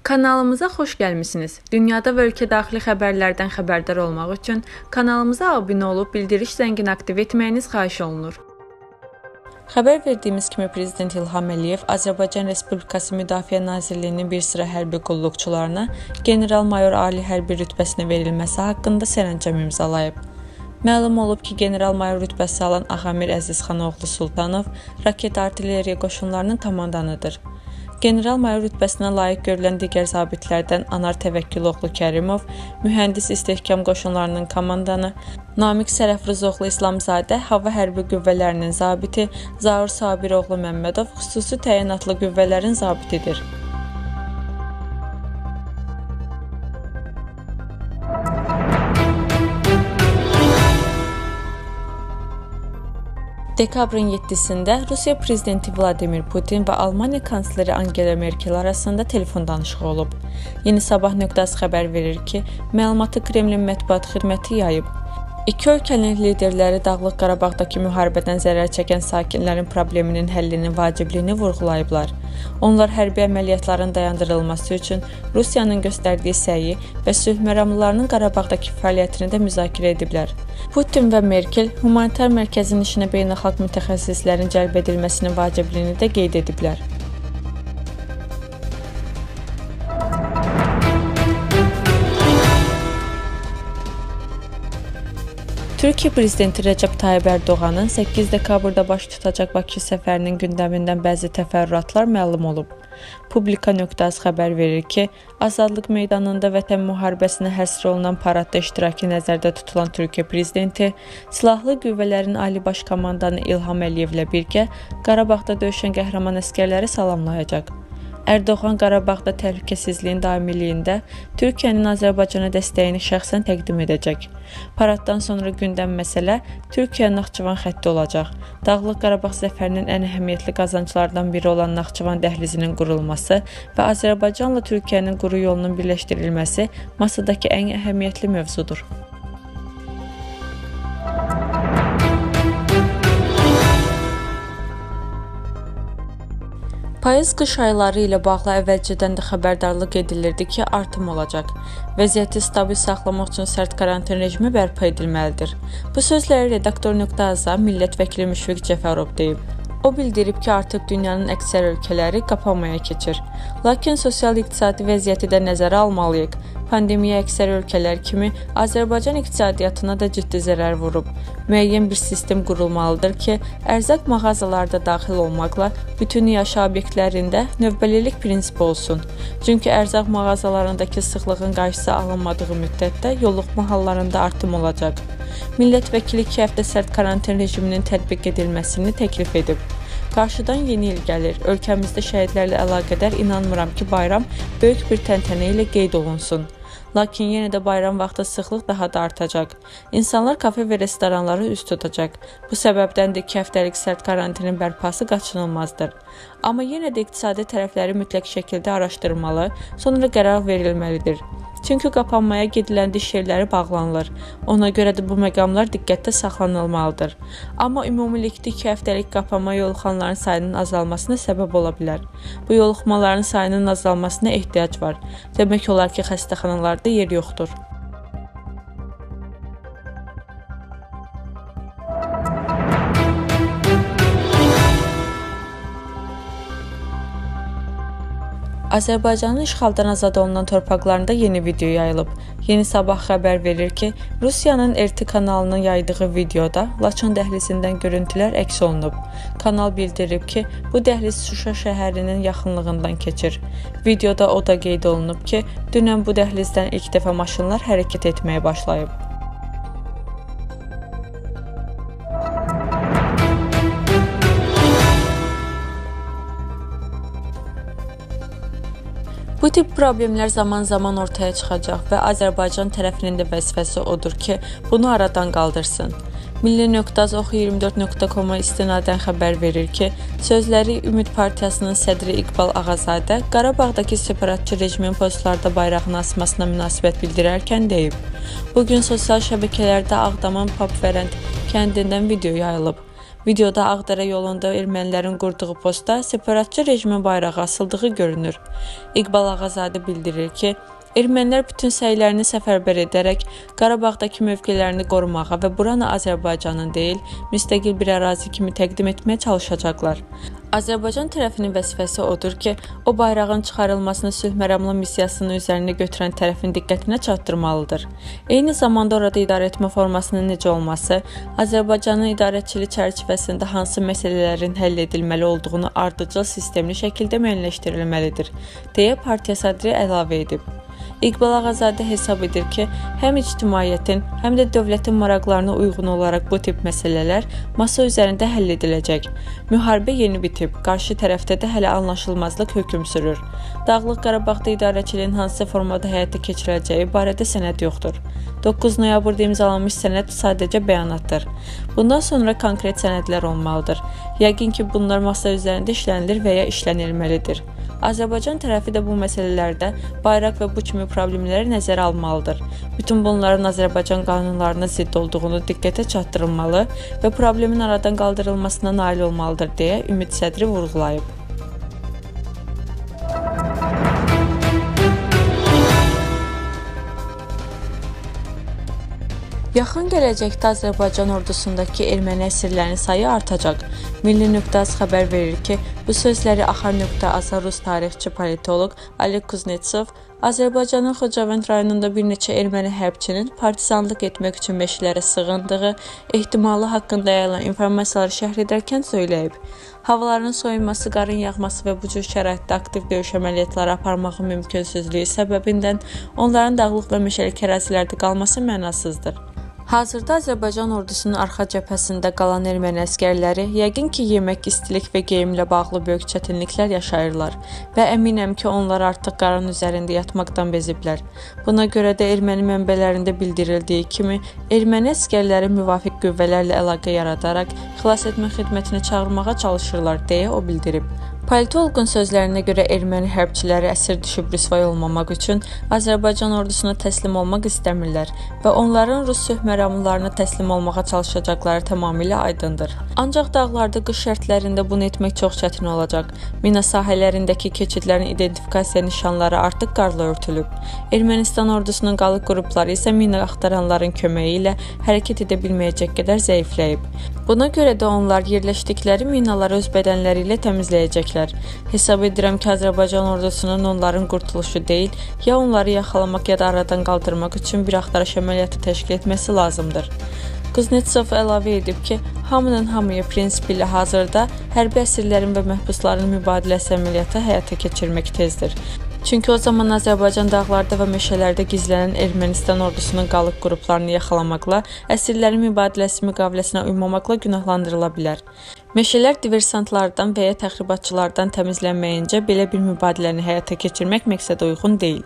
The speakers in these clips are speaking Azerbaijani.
Kanalımıza xoş gəlmisiniz. Dünyada və ölkə daxili xəbərlərdən xəbərdar olmaq üçün kanalımıza abunə olub bildiriş zəngini aktiv etməyiniz xahiş olunur. Xəbər verdiyimiz kimi Prezident İlham Əliyev Azərbaycan Respublikası Müdafiə Nazirliyinin bir sıra hərbi qulluqçularına general-mayor ali hərbi rütbəsinə verilməsi haqqında sərəncam imzalayıb. Məlum olub ki, general-mayor rütbəsi alan Ağamir Əzizxanoğlu Sultanov raket artilleriya qoşunlarının komandanıdır. General-mayor rütbəsinə layiq görülən digər zabitlərdən Anar Təvəkküloğlu Kərimov, mühəndis istehkam qoşunlarının komandanı, Namiq Sərəfrızoğlu İslamzadə, hava hərbi qüvvələrinin zabiti, Zaur Sabiroğlu Məmmədov xüsusi təyinatlı qüvvələrin zabitidir. Dekabrın 7-sində Rusiya prezidenti Vladimir Putin və Almaniya kansleri Angela Merkel arasında telefon danışığı olub. Yeni Sabah.az xəbər verir ki, məlumatı Kremlin mətbuat xidməti yayıb. İki ölkənin liderləri Dağlıq Qarabağdakı müharibədən zərər çəkən sakinlərin probleminin həllinin vacibliyini vurğulayıblar. Onlar hərbi əməliyyatların dayandırılması üçün Rusiyanın göstərdiyi səyi və sülh məramlılarının Qarabağdakı fəaliyyətini də müzakirə ediblər. Putin və Merkel humanitar mərkəzin işinə beynəlxalq mütəxəssislərin cəlb edilməsinin vacibliyini də qeyd ediblər. Türkiyə prezidenti Rəcəb Tayyib Ərdoğanın 8 dekabrda baş tutacaq Bakı səfərinin gündəmindən bəzi təfərrüatlar məlum olub. Publika.az xəbər verir ki, Azadlıq meydanında Vətən müharibəsinə həsr olunan paradda iştirakı nəzərdə tutulan Türkiyə prezidenti Silahlı Qüvvələrin Ali Baş Komandanı İlham Əliyevlə birgə Qarabağda döyüşən qəhrəman əsgərləri salamlayacaq. Ərdoğan Qarabağda təhlükəsizliyin daimiliyində Türkiyənin Azərbaycana dəstəyini şəxsən təqdim edəcək. Paraddan sonra gündəm məsələ Türkiyə-Naxçıvan xətti olacaq. Dağlıq Qarabağ zəfərinin ən əhəmiyyətli qazanclardan biri olan Naxçıvan dəhlizinin qurulması və Azərbaycanla Türkiyənin quru yolunun birləşdirilməsi masadakı ən əhəmiyyətli mövzudur. Payız-qış ayları ilə bağlı əvvəlcədən də xəbərdarlıq edilirdi ki, artım olacaq. Vəziyyəti stabil saxlamaq üçün sərt karantin rejimi bərpa edilməlidir. Bu sözləri Redaktor.az-a millət vəkili Müşfiq Cəfərov deyib. O bildirib ki, artıq dünyanın əksər ölkələri qapanmaya keçir. Lakin sosial-iqtisadi vəziyyəti də nəzərə almalıyıq. Pandemiya əksər ölkələr kimi Azərbaycan iqtisadiyyatına da ciddi zərər vurub. Müəyyən bir sistem qurulmalıdır ki, ərzaq mağazalarda daxil olmaqla bütün yaşayış obyektlərində növbəlilik prinsipi olsun. Çünki ərzaq mağazalarındakı sıxlığın qarşısı alınmadığı müddətdə yoluxma hallarında artım olacaq. Millət vəkili 2 həftə sərt karantin rejiminin tətbiq edilməsini təklif edib. Qarşıdan yeni il gəlir. Ölkəmizdə şəhidlərlə əlaqədar inanmıram ki, bayram böyük bir təntənə ilə qeyd olunsun. Lakin yenə də bayram vaxtı sıxlıq daha da artacaq. İnsanlar kafe və restoranları üst tutacaq. Bu səbəbdən də 2 həftəlik sərt karantinin bərpası qaçınılmazdır. Amma yenə də iqtisadi tərəfləri mütləq şəkildə araşdırmalı, sonra qərar verilməlidir. Çünki qapanmaya gediləndə iş yerləri bağlanılır. Ona görə də bu məqamlar diqqətdə saxlanılmalıdır. Amma ümumilikdə 2 həftəlik qapanma yoluxanların sayının azalmasına səbəb ola bilər. Bu yoluxmaların sayının azalmasına ehtiyac var. Demək olar ki, xəstəxanalarda yer yoxdur. Azərbaycanın işğaldan azad olunan torpaqlarında yeni video yayılıb. Yeni Sabah xəbər verir ki, Rusiyanın RT kanalının yaydığı videoda Laçın dəhlizindən görüntülər əks olunub. Kanal bildirib ki, bu dəhliz Şuşa şəhərinin yaxınlığından keçir. Videoda o da qeyd olunub ki, dünən bu dəhlizdən ilk dəfə maşınlar hərəkət etməyə başlayıb. Bu tip problemlər zaman-zaman ortaya çıxacaq və Azərbaycan tərəfinin də vəzifəsi odur ki, bunu aradan qaldırsın. Milli.az Oxu24.com-a istinadən xəbər verir ki, sözləri Ümid Partiyasının sədri İqbal Ağazadə Qarabağdakı separatçı rejimin postlarda bayrağını asmasına münasibət bildirərkən deyib. Bugün sosial şəbəkələrdə Ağdamın Papverənd kəndindən video yayılıb. Videoda Ağdərə yolunda ermənilərin qurduğu postda separatçı rejimin bayrağı asıldığı görünür. İqbal Ağazadə bildirir ki, ermənilər bütün səylərini səfərbər edərək Qarabağdakı mövqelərini qorumağa və buranı Azərbaycanın deyil, müstəqil bir ərazi kimi təqdim etməyə çalışacaqlar. Azərbaycan tərəfinin vəzifəsi odur ki, o bayrağın çıxarılmasını sülh məramlı missiyasının üzərinə götürən tərəfin diqqətinə çatdırmalıdır. Eyni zamanda orada idarəetmə formasının necə olması, Azərbaycanın idarəçilik çərçivəsində hansı məsələlərin həll edilməli olduğunu ardıcıl sistemli şəkildə müəyyənləşdirilməlidir, deyə partiya sədri əlavə edib. İqbal Ağazadə hesab edir ki, həm ictimaiyyətin, həm də dövlətin maraqlarına uyğun olaraq bu tip məsələlər masa üzərində həll ediləcək. Müharibə yeni bitib, qarşı tərəfdə də hələ anlaşılmazlıq hökm sürür. Dağlıq Qarabağda idarəçiliyin hansı formada həyata keçiriləcəyi barədə sənəd yoxdur. 9 noyabrda imzalanmış sənəd sadəcə bəyanatdır. Bundan sonra konkret sənədlər olmalıdır. Yəqin ki, bunlar masa üzərində işlənilir və ya işlənilməlidir. Azərbaycan tərəfi də bu məsələlərdə bayraq və bu kimi problemləri nəzərə almalıdır. Bütün bunların Azərbaycan qanunlarına zidd olduğunu diqqətə çatdırılmalı və problemin aradan qaldırılmasına nail olmalıdır, deyə Ümid sədri vurğulayıb. Yaxın gələcəkdə Azərbaycan ordusundakı erməni əsirlərinin sayı artacaq. Milli.az xəbər verir ki, bu sözləri Axar.az rus tarixçi politoloq Oleg Kuznetsov Azərbaycanın Xocavənd rayonunda bir neçə erməni hərbçinin partizanlıq etmək üçün meşələrə sığındığı ehtimalı haqqında yayılan informasiyaları şərh edərkən söyləyib. Havaların soyunması, qarın yağması və bu cür şəraitdə aktiv döyüş əməliyyatları aparmağın mümkünsüzlüyü səbəbindən onların dağlıq və meşəlik ərazilərdə qalması mənasızdır. Hazırda Azərbaycan ordusunun arxa cəbhəsində qalan erməni əsgərləri yəqin ki, yemək, istilik və geyimlə bağlı böyük çətinliklər yaşayırlar və əminəm ki, onlar artıq qarın üzərində yatmaqdan beziblər. Buna görə də erməni mənbələrində bildirildiyi kimi, erməni əsgərləri müvafiq qüvvələrlə əlaqə yaradaraq xilas etmə xidmətinə çağırmağa çalışırlar, deyə o bildirib. Politoloqun sözlərinə görə erməni hərbçiləri əsir düşüb rüsvay olmamaq üçün Azərbaycan ordusuna təslim olmaq istəmirlər və onların rus sülh məramlılarına təslim olmağa çalışacaqları tamamilə aydındır. Ancaq dağlarda qış şərtlərində bunu etmək çox çətin olacaq. Mina sahələrindəki keçidlərin identifikasiya nişanları artıq qarla örtülüb. Ermənistan ordusunun qalıq qrupları isə mina axtaranların köməyi ilə hərəkət edə bilməyəcək qədər zəifləyib. Buna görə də onlar yerləşdikləri minaları öz bədənləri ilə təmizləyəcəklər. Hesab edirəm ki, Azərbaycan ordusunun onların qurtuluşu deyil, ya onları yaxalamaq ya da aradan qaldırmaq üçün bir axtarış əməliyyatı təşkil etməsi lazımdır. Kuznetsov əlavə edib ki, hamının hamıya prinsipi ilə hazırda hərbi əsirlərin və məhbusların mübadiləsi əməliyyatı həyata keçirmək tezdir. Çünki o zaman Azərbaycan dağlarda və meşələrdə gizlənən Ermənistan ordusunun qalıq qruplarını yaxalamaqla, əsirlərin mübadiləsi müqaviləsinə uymamaqla günahlandırıla bilər. Meşələr diversantlardan və ya təxribatçılardan təmizlənməyincə belə bir mübadiləni həyata keçirmək məqsədə uyğun deyil.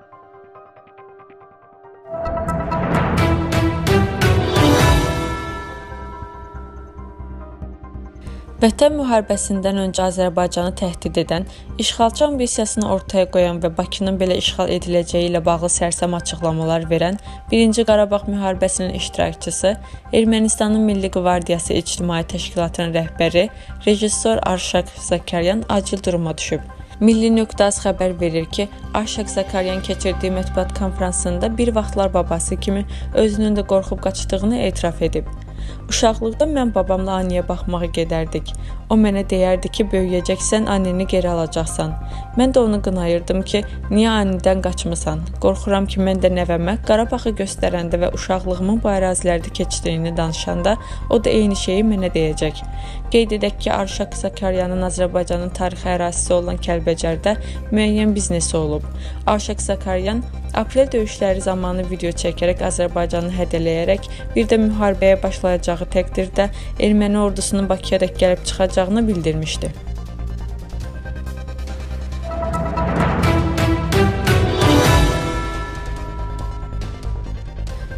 Vətən müharibəsindən öncə Azərbaycanı təhdid edən, işğalçı ambisiyasını ortaya qoyan və Bakının belə işğal ediləcəyi ilə bağlı sərsəm açıqlamalar verən 1-ci Qarabağ müharibəsinin iştirakçısı, Ermənistanın Milli Qvardiyası İctimai Təşkilatının rəhbəri, rejissor Arşak Zakaryan acil duruma düşüb. Milli.az xəbər verir ki, Arşak Zakaryan keçirdiyi mətbuat konfransında bir vaxtlar babası kimi özünün də qorxub qaçdığını etiraf edib. Uşaqlıqda mən babamla Aniyə baxmağa gedərdik. O mənə deyərdi ki, böyüyəcəksən, anneni geri alacaqsan. Mən də onu qınayırdım ki, niyə Anidən qaçmısan? Qorxuram ki, mən də nəvəmə Qarabağı göstərəndə və uşaqlığımın bu ərazilərdə keçdiyini danışanda o da eyni şeyi mənə deyəcək. Qeyd edək ki, Arşak Zakaryanın Azərbaycanın tarixi ərazisi olan Kəlbəcərdə müəyyən biznesi olub. Arşak Zakaryan aprel döyüşləri zamanı video çəkərək Azərbaycanı hədələyərək, bir də müharibəyə başlayacağı təqdirdə erməni ordusunun Bakıya da gəlib çıxacağını bildirmişdi.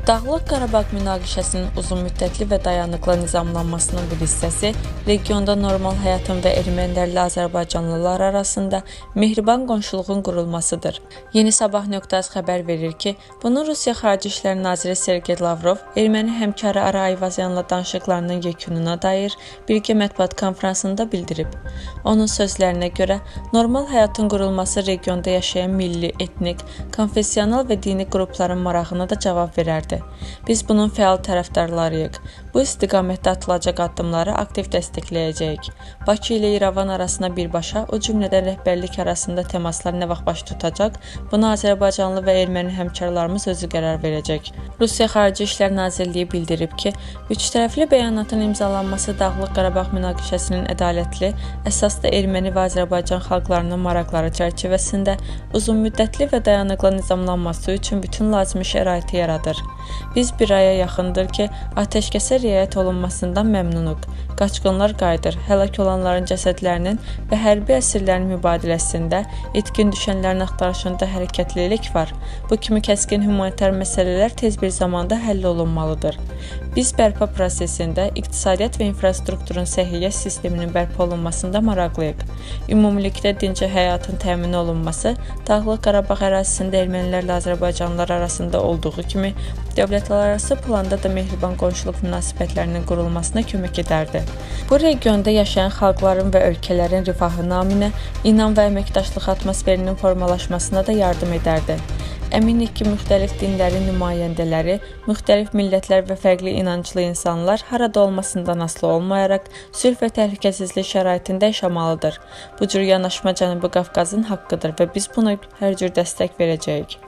Dağlıq Qarabağ münaqişəsinin uzunmüddətli və dayanıqlı nizamlanmasının bir hissəsi regionda normal həyatın və ermənilərlə azərbaycanlılar arasında mehriban qonşuluğun qurulmasıdır. Yeni Sabah.az xəbər verir ki, bunu Rusiya Xarici İşlər Naziri Sergey Lavrov erməni həmkarı Ara Ayvazyanla danışıqlarının yekununa dair birgə mətbuat konfransında bildirib. Onun sözlərinə görə, normal həyatın qurulması regionda yaşayan milli, etnik, konfessional və dini qrupların marağına da cavab verərdi. Biz bunun fəal tərəfdarlarıyıq. Bu istiqamətdə atılacaq addımları aktiv dəstəkləyəcəyik. Bakı ilə İrəvan arasında birbaşa, o cümlədən rəhbərlik arasında təmaslar nə vaxt baş tutacaq, buna Azərbaycanlı və erməni həmkarlarımız özü qərar verəcək. Rusiya Xarici İşlər Nazirliyi bildirib ki, üçtərəfli bəyanatın imzalanması Dağlıq Qarabağ münaqişəsinin ədalətli, əsasda erməni və Azərbaycan xalqlarının maraqları çərçivəsində uzunmüddətli və dayanıqlı nizamlanması üçün bütün lazımi şəraiti yaradır. Biz bir aya yaxındır ki, atəşkəsə riayət olunmasından məmnunuq. Qaçqınlar qayıdır, həlak olanların cəsədlərinin və hərbi əsirlərin mübadiləsində, itkin düşənlərin axtarışında hərəkətlilik var. Bu kimi kəskin humanitar məsələlər tez bir zamanda həll olunmalıdır. Biz bərpa prosesində iqtisadiyyat və infrastrukturun səhiyyə sisteminin bərpa olunmasında maraqlıyıq. Ümumilikdə dinc həyatın təmin olunması Dağlıq Qarabağ ərazisində ermənilərlə Azərbaycanlılar arasında olduğu kimi dövlətlərarası planda da mehriban qonşuluq münasibətlərinin qurulmasına kömək edərdi. Bu regionda yaşayan xalqların və ölkələrin rifahı naminə inam və əməkdaşlıq atmosferinin formalaşmasına da yardım edərdi. Əminik ki, müxtəlif dinlərin nümayəndələri, müxtəlif millətlər və fərqli inanclı insanlar harada olmasından asılı olmayaraq sülh və təhlükəsizlik şəraitində yaşamalıdır. Bu cür yanaşma Cənubi Qafqazın haqqıdır və biz buna hər cür dəstək verəcəyik.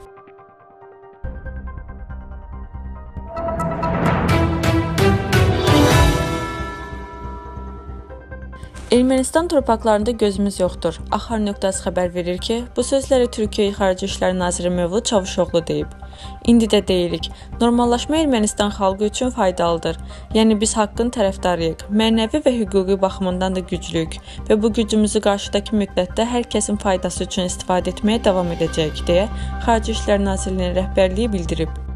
Ermənistan torpaqlarında gözümüz yoxdur. Axar.az xəbər verir ki, bu sözləri Türkiyə Xarici İşlər Naziri Mövlud Çavuşoğlu deyib. İndi də deyirik, normallaşma Ermənistan xalqı üçün faydalıdır. Yəni biz haqqın tərəfdarıyıq, mənəvi və hüquqi baxımından da güclüyük və bu gücümüzü qarşıdakı müddətdə hər kəsin faydası üçün istifadə etməyə davam edəcəyik, deyə Xarici İşlər Nazirliyinin rəhbərliyi bildirib.